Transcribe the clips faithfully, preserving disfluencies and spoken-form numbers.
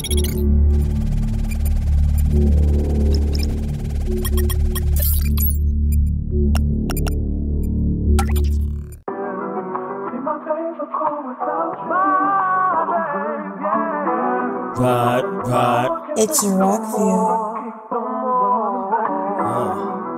Ride, ride. It's Rockview. Uh.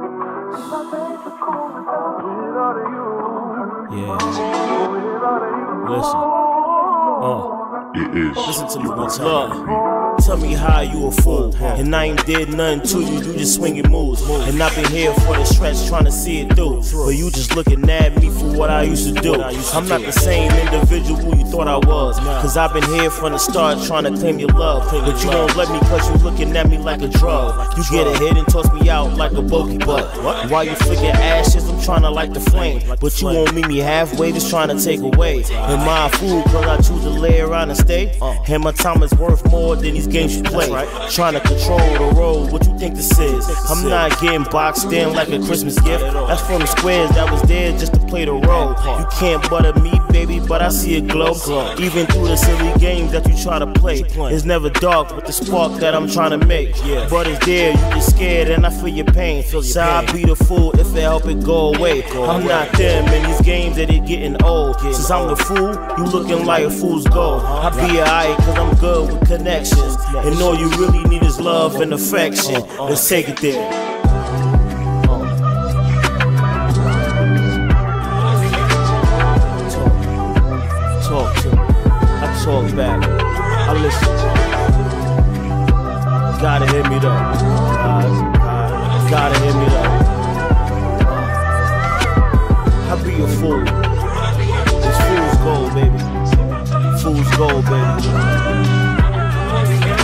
Yeah. Listen. Uh. It is. Listen to me one time. Look. Tell me how you a fool, and I ain't did nothing to you, you just swinging moves. And I've been here for the stretch trying to see it through, but you just looking at me for what I used to do. I'm not the same individual you thought I was, cause I've been here from the start trying to claim your love. But you won't let me cause you looking at me like a drug. You get ahead and toss me out like a bogey butt. While you flicking ashes, I'm trying to light the flame, but you won't meet me halfway, just trying to take away. Am I a fool cause I choose to lay around and stay? And my time is worth more than these games you play. Trying to control the road, what you think this is? I'm not getting boxed in like a Christmas gift. That's from the squares that was there just to play the role. You can't butter me, baby, but I see it glow. Even through the silly games that you try to play, it's never dark with the spark that I'm trying to make. But it's there, you get scared and I feel your pain. So I be the fool if it help it go away. I'm not them in these games that it getting old. Since I'm the fool, you looking like a fool's gold. I be alright cause I'm good with connections, and all you really need is love and affection. Let's take it there. Talk, talk to me. I talk back. I listen. Gotta hear me though. Uh, uh, gotta hear me though. Uh, I be a fool. It's fool's gold, baby. Fool's gold, baby.